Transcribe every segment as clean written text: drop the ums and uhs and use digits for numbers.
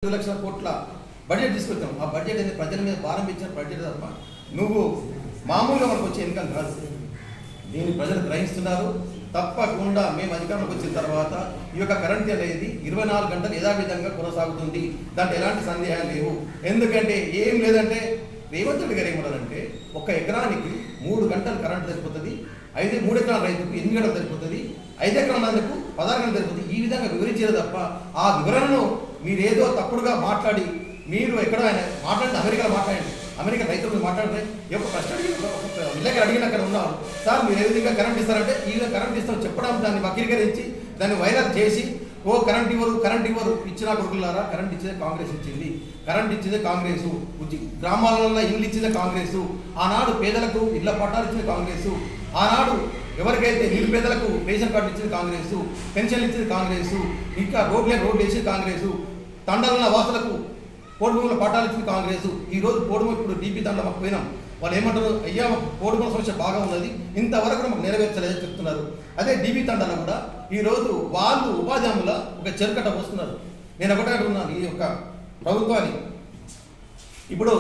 లక్షల కోట్ల బడ్జెట్ తీసుకొచ్చాం. ఆ బడ్జెట్ అనేది ప్రజల మీద భారం ఇచ్చిన బడ్జెట్ తప్ప నువ్వు మామూలుగా మనకు వచ్చే ఇన్కమ్ కాదు. దీన్ని ప్రజలు గ్రహిస్తున్నారు. తప్పకుండా మేము అధికారంలోకి వచ్చిన తర్వాత ఈ యొక్క కరెంట్ అనేది 24 గంటలు యథావిధంగా కొనసాగుతుంది. దాంట్లో ఎలాంటి సందేహాలు లేవు. ఎందుకంటే ఏం లేదంటే రేవంత్ రెడ్డి గారు ఏమన్నారంటే 1 ఎకరానికి 3 గంటలు కరెంట్ సరిపోతుంది, 3 ఎకరాల రైతుకు 8 గంటలు సరిపోతుంది, 5 ఎకరాల రైతుకు 16 గంటలు సరిపోతుంది. ఈ విధంగా వివరించారు తప్ప ఆ వివరణను మీరేదో తప్పుడుగా మాట్లాడి మీరు ఎక్కడ మాట్లాడితే అమెరికాలో మాట్లాడండి, అమెరికా రైతులు మాట్లాడితే ఒక ప్రశ్న విలేకరు అడిగిన అక్కడ ఉన్నారు, సార్ మీరు ఏ విధంగా కరెంట్ ఇస్తారంటే ఈ విధంగా కరెంట్ ఇస్తాం చెప్పడం, దాన్ని వక్రీకరించి దాన్ని వైరల్ చేసి కరెంట్ ఇవ్వరు ఇచ్చిన కొడుకులారా, కరెంట్ ఇచ్చేదే కాంగ్రెస్ ఇచ్చింది, కరెంట్ ఇచ్చేదే కాంగ్రెస్, గ్రామాలలో ఇల్లు ఇచ్చేదే కాంగ్రెస్, ఆనాడు పేదలకు ఇళ్ల పట్టాలు ఇచ్చేది కాంగ్రెస్, ఆనాడు ఎవరికైతే నిరుపేదలకు రేషన్ కార్డు ఇచ్చేది కాంగ్రెస్, పెన్షన్లు ఇచ్చేది కాంగ్రెస్, ఇంకా రోడ్లు వేసేది కాంగ్రెస్, తండాల వాసులకు పోడుమూల పట్టాలు ఇచ్చింది కాంగ్రెస్. ఈరోజు ఇప్పుడు డీపీ తండా మాకు పోయినాం, వాళ్ళు ఏమంటారు, అయ్యా పోడుమూల సమస్య బాగా ఉన్నది, ఇంతవరకు మాకు నెరవేర్చలేదని చెప్తున్నారు. అదే డీబీ తండాలో కూడా ఈరోజు వాళ్ళు ఉపాధి హామీలో ఒక చెరుకట్ట పోస్తున్నారు. నేను ఒకటే అడుగుతున్నాను ఈ యొక్క ప్రభుత్వాన్ని, ఇప్పుడు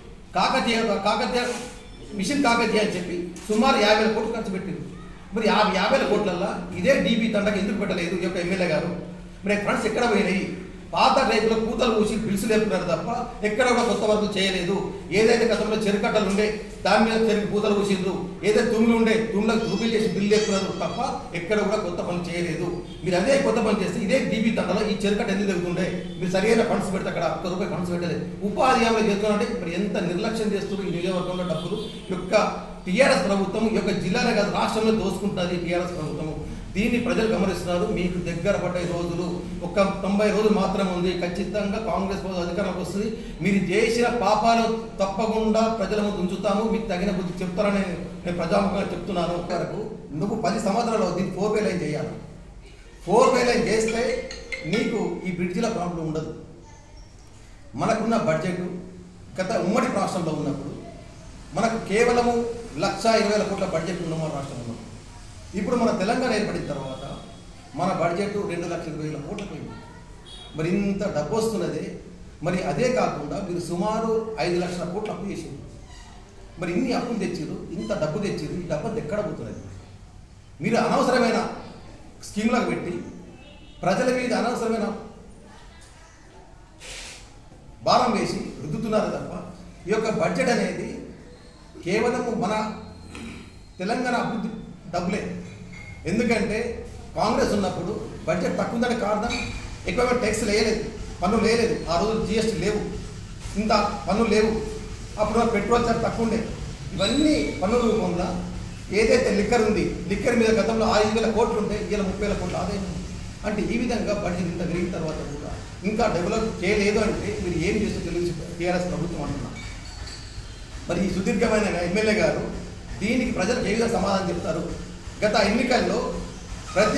కాకతీయ మిషన్ కాకతీయ అని చెప్పి సుమారు 50,000 కోట్లు ఖర్చు పెట్టింది. మరి 50,000 కోట్లల్లో ఇదే డీబీ తండకు ఎందుకు పెట్టలేదు ఈ యొక్క ఎమ్మెల్యే గారు? మరి ఫండ్స్ ఎక్కడ పోయినాయి? పాత రైతులు కూతలు పూసి బిల్సులు లేపుతున్నారు తప్ప ఎక్కడ కూడా కొత్త వర్క్ చేయలేదు. ఏదైతే గతంలో చెరుకట్టలు ఉండే దాని మీద చెరుకు పూతలు పూసిండ్రు, ఏదైతే తుమ్ములు ఉండే తుమ్ములకు రూపీలు చేసి బిల్లు లేపుతున్నారు తప్ప ఎక్కడ కూడా కొత్త పని చేయలేదు. మీరు అదే కొత్త పని చేస్తే ఇదే డీబీ తండలో ఈ చెరుకట్ట ఎందుకు జరుగుతుండే? మీరు సరైన ఫండ్స్ పెడితే అక్కడ ₹1 ఫండ్స్ పెట్టలేదు. ఉపాధి హామీలు చేస్తున్నారంటే మరి ఎంత నిర్లక్ష్యం చేస్తున్నారు ఈ నియోజకవర్గంలో డబ్బులు. యొక్క టీఆర్ఎస్ ప్రభుత్వం ఈ యొక్క జిల్లాలో కాదు రాష్ట్రంలో దోసుకుంటుంది టీఆర్ఎస్ ప్రభుత్వం. దీన్ని ప్రజలు గమనిస్తున్నారు. మీకు దగ్గర పడ్డ రోజులు ఒక 90 రోజులు మాత్రం ఉంది. ఖచ్చితంగా కాంగ్రెస్ ప్రభుత్వం అధికారంలోకి వస్తుంది. మీరు చేసిన పాపాలు తప్పకుండా ప్రజల ముందు ఉంచుతాము, మీకు తగిన బుద్ధి చెప్తారని నేను ప్రజాముఖంగా చెప్తున్నాను. వరకు నువ్వు 10 సంవత్సరాలు దీన్ని 4 వే లైన్ చేయాలి. 4 వే లైన్ చేస్తే నీకు ఈ బ్రిడ్జిల ప్రాబ్లం ఉండదు. మనకున్న బడ్జెట్ గత ఉమ్మడి రాష్ట్రంలో ఉన్నప్పుడు మనకు కేవలము 1,20,000 కోట్ల బడ్జెట్ ఉన్న మన రాష్ట్రంలో. ఇప్పుడు మన తెలంగాణ ఏర్పడిన తర్వాత మన బడ్జెట్ 2,20,000 కోట్లకు పోయింది. మరి ఇంత డబ్బు వస్తున్నది. మరి అదే కాకుండా మీరు సుమారు 5 లక్షల కోట్లు అప్పు చేసింది. మరి ఇన్ని అప్పులు తెచ్చిరు, ఇంత డబ్బు తెచ్చిరు, ఈ డబ్బు ఎక్కడ పోతున్నది? మీరు అనవసరమైన స్కీమ్లకు పెట్టి ప్రజల మీద అనవసరమైన భారం వేసి రుద్దుతున్నారు తప్ప ఈ యొక్క బడ్జెట్ అనేది కేవలం మన తెలంగాణ అభివృద్ధి డబ్బులే. ఎందుకంటే కాంగ్రెస్ ఉన్నప్పుడు బడ్జెట్ తక్కువ ఉందని కారణం ఎక్కువ ట్యాక్స్ వేయలేదు, పన్నులు వేయలేదు. ఆ రోజు జిఎస్టీ లేవు, ఇంత పన్నులు లేవు. అప్పుడు పెట్రోల్ చార్జ్ తక్కువ ఉండే. ఇవన్నీ పన్నుల రూపంలో ఏదైతే లిక్కర్ ఉంది, లిక్కర్ మీద గతంలో 5,000 కోట్లు ఉంటే ఇలా 30,000 కోట్లు ఆదాయం. అంటే ఈ విధంగా బడ్జెట్ ఇంత పెరిగిన తర్వాత కూడా ఇంకా డెవలప్ చేయలేదు అంటే మీరు ఏం చేస్తూ తెలుగు టీఆర్ఎస్ ప్రభుత్వం అంటున్నారు. మరి ఈ సుదీర్ఘమైన ఎమ్మెల్యే గారు దీనికి ప్రజలకు ఏ విధంగా సమాధానం చెప్తారు? గత ఎన్నికల్లో ప్రతి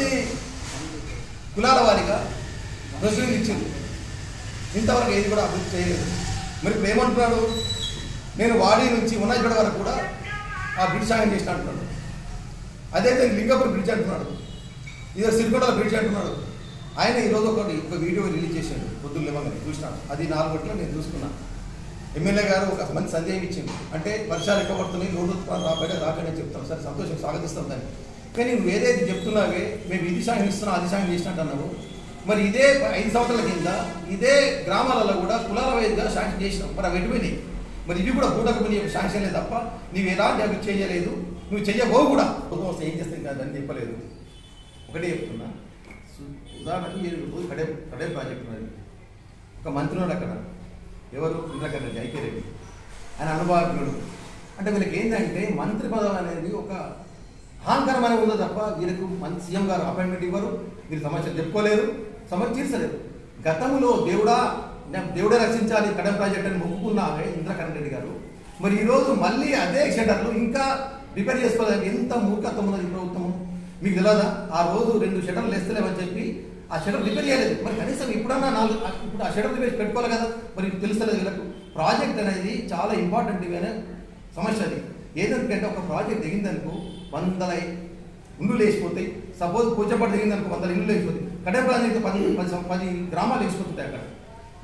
కులాల వారిగా ప్రశ్నలు ఇచ్చింది, ఇంతవరకు ఏది కూడా అభివృద్ధి చేయలేదు. మరి ఇప్పుడు ఏమంటున్నాడు, నేను వాడి నుంచి ఉన్నాయిగడ వరకు కూడా ఆ బ్రిడ్జ్ సాయం చేసిన అంటున్నాడు. అదైతే లింగపూర్ బ్రిడ్జ్ అంటున్నాడు, ఇదో సిరికొండల బ్రిడ్జ్ అంటున్నాడు. ఆయన ఈరోజు ఒక వీడియో రిలీజ్ చేశాడు, పొద్దున్న లేవగానే చూసినాడు. అది 4 గంటలు నేను చూసుకున్నాను. ఎమ్మెల్యే గారు ఒక మంచి సందేహం ఇచ్చింది, అంటే వర్షాలు ఎక్కువ పడుతున్నాయి, లోటు రాకనే చెప్తాను, సరే సంతోషం, స్వాగతిస్తాం దాన్ని. కానీ నువ్వు ఏదైతే చెప్తున్నావే మేము ఇది సాయం ఇస్తున్నాం అది సాయం చేసినట్టు అన్నావు. మరి ఇదే 5 సంవత్సరాల కింద ఇదే గ్రామాలలో కూడా కులాల వైద్యుగా శాంక్షన్ చేసినావు. మరి అవి ఎటుపోయినాయి? మరి ఇవి కూడా పూటకు శాంక్షన్ లేదు తప్ప నువ్వు ఎలాంటి అవి చేయలేదు, నువ్వు చెయ్యబో కూడా ప్రభుత్వం ఏం చేస్తాం కాదని చెప్పలేదు. ఒకటే చెప్తున్నా, ఉదాహరణకి మీరు కడే ప్రాజెక్ట్ ఉన్నది, ఒక మంత్రి ఉన్నాడు అక్కడ, ఎవరు ఇంద్రకరణ్ రెడ్డి, ఐక్యరెడ్డి, ఆయన అనుభవజ్ఞుడు. అంటే వీళ్ళకి ఏంటంటే మంత్రి పదవి అనేది ఒక అహంకారం అనేది ఉందో తప్ప వీళ్ళకు మంచి సీఎం గారు అపాయింట్మెంట్ ఇవ్వరు, వీళ్ళు సమస్యలు చెప్పుకోలేరు, సమస్య తీర్చలేరు. గతంలో దేవుడే రక్షించాలి కడెం ప్రాజెక్ట్ అని మొక్కుకున్నామే ఇంద్రకరణ్ రెడ్డి గారు. మరి ఈరోజు మళ్ళీ అదే షటర్లు ఇంకా రిపేర్ చేసుకోవాలి. ఎంత మూర్ఖత్వం ఉన్నది ప్రభుత్వం మీకు తెలియదా? ఆ రోజు 2 షటర్లు వేస్తలేమని చెప్పి ఆ షటర్ రిపేర్ చేయలేదు. మరి కనీసం ఇప్పుడన్నా ఇప్పుడు ఆ షటర్ రిపేర్ పెట్టుకోవాలి కదా. మరి తెలుస్తలేదు వీళ్ళకు. ప్రాజెక్ట్ అనేది చాలా ఇంపార్టెంట్ సమస్య. అది ఏదంటే ఒక ప్రాజెక్ట్ దిగిందనుకో 100 ఇండ్లు లేచిపోతాయి. సపోజ్ కూర్చోబడి దిగిందనుకో 100 ఇండ్లు లేచిపోతాయి. కడెం ప్రాజెక్టు 10 గ్రామాలు లేచిపోతుంటాయి అక్కడ.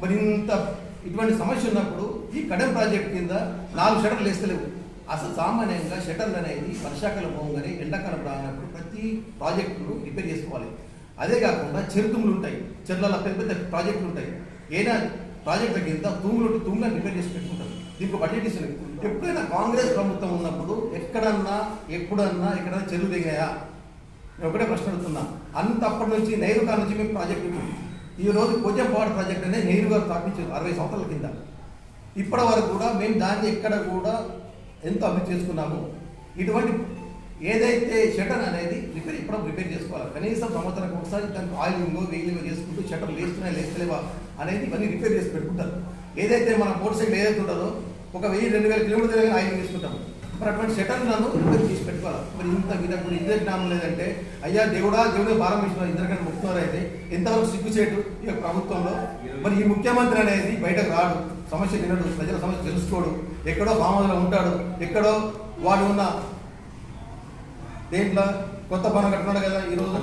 మరి ఇటువంటి సమస్య ఉన్నప్పుడు ఈ కడెం ప్రాజెక్ట్ కింద 4 షటర్లు వేస్తలేవు. అసలు సామాన్యంగా షటర్లు అనేది వర్షాకాలం పోగానే ఎండాకాలం రానప్పుడు ప్రతి ప్రాజెక్టును రిపేర్ చేసుకోవాలి. అదే కాకుండా చెరుతుములు ఉంటాయి, చెర్ల పెద్ద పెద్ద ప్రాజెక్టులు ఉంటాయి. ఏదైనా ప్రాజెక్టుల కింద తూములను రిపేర్ చేసి పెట్టుకుంటారు. దీనికి బడ్జెట్ ఇస్తుంది. ఎప్పుడైనా కాంగ్రెస్ ప్రభుత్వం ఉన్నప్పుడు ఎప్పుడన్నా చెరువు దిగాయా? నేను ఒకటే ప్రశ్న అడుగుతున్నా. అప్పటి నుంచి నెహ్రూ గారి నుంచి మేము ప్రాజెక్టు ఈ రోజు పోచంపాడు ప్రాజెక్ట్ అనేది నెహ్రూ గారు స్థాపించారు 60 సంవత్సరాల కింద. ఇప్పటి వరకు కూడా మేము దాన్ని ఎక్కడ కూడా ఎంతో అభివృద్ధి చేసుకున్నాము. ఇటువంటి ఏదైతే షటర్ అనేది రిపేర్ చేసుకోవాలి. కనీసం సంవత్సరానికి ఒకసారి దానికి ఆయిలింగో వెయిలింగో చేసుకుంటూ షటర్ లేస్తున్నాయి లేస్తలేవా అనేది ఇవన్నీ రిపేర్ చేసి పెట్టుకుంటారు. ఏదైతే మన మోటార్ సైకిల్ ఏదైతే ఉంటుందో 1000-2000 కిలోమీటర్లు ఆయిలింగ్ చేసుకుంటాము. మరి అటువంటి షటర్లను రిపేర్ చేసి పెట్టుకోవాలి. మరి ఇంత విధంగా ఇద్దరు జ్ఞానం లేదంటే అయ్యా దేవుడే భారం ఇస్తున్నారు, ఇద్దరికన్నా ముఖ్యమంత్రి అయితే ఎంతవరకు సిగ్గుచేటు ఈ యొక్క ప్రభుత్వంలో. మరి ఈ ముఖ్యమంత్రి అనేది బయటకు రాడు, సమస్య వినడు, ప్రజల సమస్య తెలుసుకోడు, ఎక్కడో బామలో ఉంటాడు, ఎక్కడో వాడు ఉన్న దేంట్లో కొత్త భవనం కట్టున్నాడు కదా ఈరోజు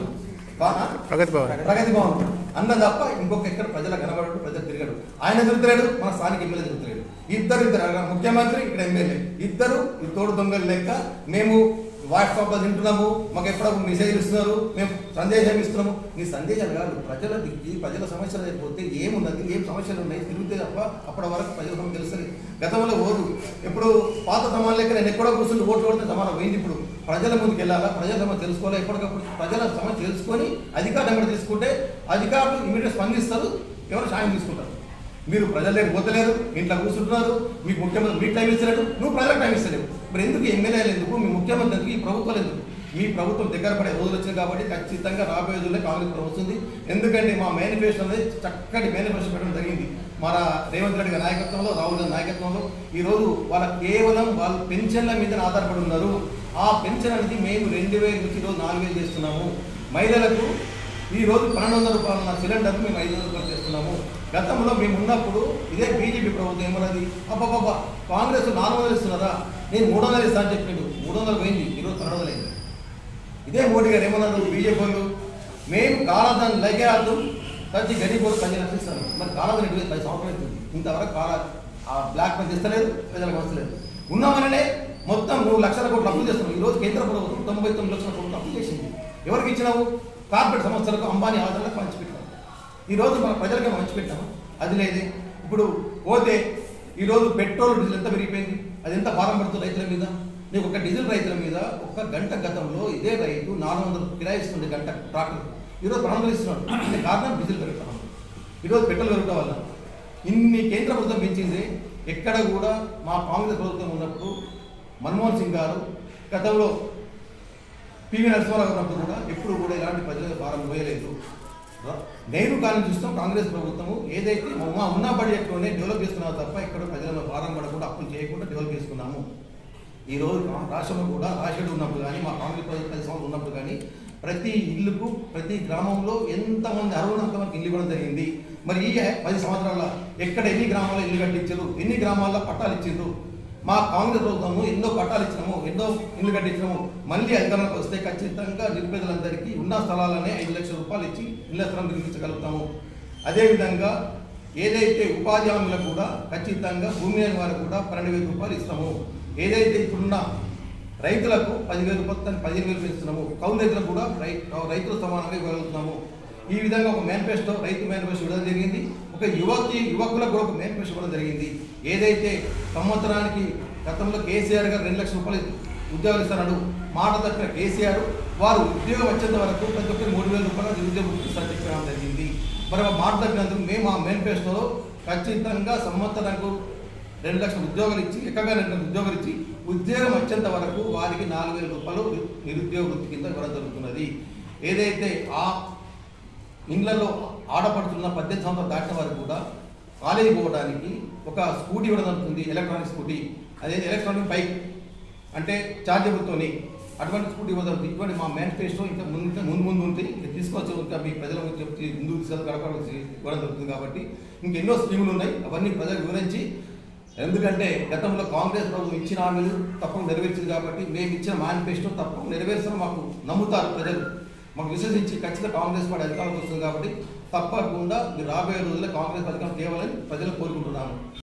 ప్రగతి భవన్ అన్న తప్ప ఇంకొక ఎక్కడ ప్రజల కనబడడు, ప్రజలు తిరగడు. ఆయన తిరుగుతాడు, మన స్థానిక ఎమ్మెల్యే తిరుగుతాడు. ఇద్దరు ముఖ్యమంత్రి, ఇక్కడ ఎమ్మెల్యే, ఇద్దరు ఈ తోడు దొంగలు లెక్క. మేము వాట్సాప్లో తింటున్నాము, మాకు ఎప్పుడప్పుడు మెసేజ్ ఇస్తున్నారు, మేము సందేశం ఇస్తున్నాము. మీ సందేశాలు కాదు, ప్రజల దిక్కి ప్రజల సమస్యలు అయిపోతే ఏమున్నది, ఏం సమస్యలు ఉన్నాయి తిరిగితే తప్ప అప్పటి వరకు ప్రజల సమస్య తెలుస్తుంది. గతంలో ఓదు ఎప్పుడు పాత సమానం లెక్క నేను ఎక్కడో కూర్చుని ఓట్లు కొడితే సమానం పోయింది. ఇప్పుడు ప్రజల ముందుకు వెళ్ళాలా, ప్రజల సమస్య తెలుసుకోవాలి. ఎప్పటికప్పుడు ప్రజల సమస్య తెలుసుకొని అధికారులు ఎక్కడ తీసుకుంటే అధికారులు ఇమీడియట్ స్పందిస్తారు, ఎవరు సాయం తీసుకుంటారు. మీరు ప్రజల దగ్గర పోతలేరు, ఇంట్లో కూర్చుంటున్నారు, మీకు ముఖ్యమంత్రి మీకు టైం ఇస్తలేడు, నువ్వు ప్రజలకు టైం ఇస్తలేవు. మరి ఎందుకు ఎమ్మెల్యేలు ఎందుకు, మీ ముఖ్యమంత్రి ఎందుకు, ఈ ప్రభుత్వాలు ఎందుకు? మీ ప్రభుత్వం దగ్గర పడే రోజులు వచ్చింది కాబట్టి ఖచ్చితంగా రాబోయే రోజుల్లో కాంగ్రెస్ ప్రభుత్వం వస్తుంది. ఎందుకంటే మా మేనిఫెస్టో అనేది చక్కటి మేనిఫెస్టో పెట్టడం జరిగింది. మన రేవంత్ రెడ్డి గారి నాయకత్వంలో, రాహుల్ గారి నాయకత్వంలో. ఈరోజు కేవలం వాళ్ళు పెన్షన్ల మీద ఆధారపడి ఉన్నారు. ఆ పెన్షన్ అనేది మేము 2000 నుంచి ఈరోజు 4000 చేస్తున్నాము. మహిళలకు ఈరోజు 1200 రూపాయల సిలిండర్ మేము 500 రూపాయలు చేస్తున్నాము. గతంలో మేము ఉన్నప్పుడు ఇదే బీజేపీ ప్రభుత్వం ఏమన్నది, అబ్బాబ్బా కాంగ్రెస్ 400 ఇస్తున్నారా, నేను 300 ఇస్తా అని చెప్పిండు. 300 పోయింది, ఈరోజు 1200 అయింది. ఇదే మోడీ గారు ఏమన్నారు, బీజేపీ వాళ్ళు మేము కాలాదాన్ని లగేయాదు ప్రతి గరీబ్ వాళ్ళు 10 లక్షలు ఇస్తారు. మరి కాలాదాన్ని 10 సంవత్సరాలు అవుతుంది, ఇంతవరకు ఆ బ్లాక్ మనీ ఇస్తలేదు, ప్రజలకు వస్తలేదు. ఉన్నామనే మొత్తం 100 లక్షల కోట్లు అప్పులు చేస్తున్నాం. ఈరోజు కేంద్ర ప్రభుత్వం 99 లక్షల కోట్లు అప్పులు చేసింది. ఎవరికి ఇచ్చినావు? కార్పొరేట్ సంస్థలకు, అంబానీ ఆదాలకు పంచిపెట్టాము. ఈరోజు మన ప్రజలకే పంచిపెట్టాము, అది లేదే. ఇప్పుడు పోతే ఈరోజు పెట్రోల్ డీజిల్ ఎంత పెరిగిపోయింది, అది ఎంత భారం పడుతుంది రైతుల మీద. నీకు ఒక డీజిల్ రైతుల మీద ఒక గంట గతంలో ఇదే రైతు 400 కిరాయి ఇస్తుంది గంట ట్రాక్టర్, ఈరోజు 200 ఇస్తున్నాడు. అంటే కారణం డీజిల్ పెరుగుతాం, ఈరోజు పెట్రోల్ పెరగడం వల్ల. ఇన్ని కేంద్ర ప్రభుత్వం పెంచింది. ఎక్కడ కూడా మా కాంగ్రెస్ ప్రభుత్వం ఉన్నప్పుడు మన్మోహన్ సింగ్ గారు, గతంలో పివి నరసింహారావు ఉన్నప్పుడు కూడా ఎప్పుడు కూడా ఇలాంటి ప్రజలకు భారం పోయలేదు. నెహ్రూ కాలం చూస్తాం కాంగ్రెస్ ప్రభుత్వము ఏదైతే ఉన్న బడ్జెట్లోనే డెవలప్ చేసుకున్నామో తప్ప ఎక్కడ ప్రజలను భారం పడకుండా అప్పులు చేయకుండా డెవలప్ చేసుకున్నాము. ఈరోజు రాష్ట్రంలో కూడా రాష్ట్రుడు ఉన్నప్పుడు కానీ, మా కాంగ్రెస్ ప్రభుత్వం 10 సంవత్సరాలు ఉన్నప్పుడు కానీ ప్రతి ఇల్లుకు, ప్రతి గ్రామంలో ఎంతమంది అంతమందికి ఇల్లు ఇవ్వడం జరిగింది. మరి ఈ 10 సంవత్సరాల ఎక్కడ ఎన్ని గ్రామాల్లో ఇల్లు కట్టించారు, ఎన్ని గ్రామాల్లో పట్టాలు ఇచ్చిండ్రు? మా కాంగ్రెస్ ప్రభుత్వము ఎన్నో పట్టాలు ఇచ్చినాము, ఎన్నో ఇల్లు కట్టించినాము. మళ్ళీ అధికారంలోకి వస్తే ఖచ్చితంగా నిరుపేదలందరికీ ఉన్న స్థలాలనే 5 లక్షల రూపాయలు ఇచ్చి ఇళ్ల స్థలం నిర్మించగలుగుతాము. అదేవిధంగా ఏదైతే ఉపాధి హామీలకు కూడా ఖచ్చితంగా భూమి లేని వారికి కూడా 12,000 రూపాయలు ఇస్తాము. ఏదైతే ఇప్పుడున్న రైతులకు 10,000 రూపాయలు 15,000 ఇస్తున్నాము. కౌలు రైతులకు కూడా రైతుల సమానంగా ఇవ్వగలుగుతున్నాము. ఈ విధంగా ఒక మేనిఫెస్టో, రైతు మేనిఫెస్టో ఇవ్వడం జరిగింది. ఒక యువకులకు కూడా ఒక మేనిఫెస్టో ఇవ్వడం జరిగింది. ఏదైతే సంవత్సరానికి గతంలో కేసీఆర్ గారు 2 లక్షల రూపాయలు ఉద్యోగాలు ఇస్తాడు మాట తప్పిన కేసీఆర్, వారు ఉద్యోగం వచ్చేంత వరకు ప్రతి ఒక్కరు 3,000 రూపాయలు నిరుద్యోగం ఇస్తారని చెప్పడం జరిగింది. మరి మాట తప్పినందుకు మేము ఆ మేనిఫెస్టోలో ఖచ్చితంగా సంవత్సరానికి 2 లక్షల ఉద్యోగాలు ఇచ్చి, ఎక్కగా 2 లక్షల ఉద్యోగాలు ఇచ్చి ఉద్యోగం వచ్చేంత వరకు వారికి 4,000 రూపాయలు నిరుద్యోగ వృత్తి కింద ఇవ్వడం జరుగుతున్నది. ఏదైతే ఆ ఇండ్లలో ఆడపడుతున్న 18 సంవత్సరాలు దాటిన వారికి కూడా కాలేజీ పోవడానికి ఒక స్కూటీ ఇవ్వడం జరుగుతుంది, ఎలక్ట్రానిక్ స్కూటీ. అదే ఎలక్ట్రానిక్ బైక్ అంటే ఛార్జబుల్తోని అటువంటి స్కూటీ ఇవ్వడం. ఇటువంటి మా మేనిఫెస్టో ఇంకా ముందు ఉంటే తీసుకొచ్చి ఇంకా మీ ప్రజల చెప్తే ముందుకు తీసుకెళ్ళి గడప ఇవ్వడం జరుగుతుంది. కాబట్టి ఇంకెన్నో స్కీములు ఉన్నాయి, అవన్నీ ప్రజలకు వివరించి. ఎందుకంటే గతంలో కాంగ్రెస్ ప్రభుత్వం ఇచ్చిన హామీలు తప్పకుండా నెరవేర్చింది కాబట్టి మేము ఇచ్చిన మేనిఫెస్టో తప్పకుండా నెరవేర్చడం మాకు నమ్ముతారు ప్రజలు. మాకు విశ్వసించి ఖచ్చితంగా కాంగ్రెస్ పార్టీ అధికారంలోకి వస్తుంది కాబట్టి తప్పకుండా మీరు రాబోయే రోజుల్లో కాంగ్రెస్ అధికారం తేవాలని ప్రజలు కోరుకుంటున్నాను.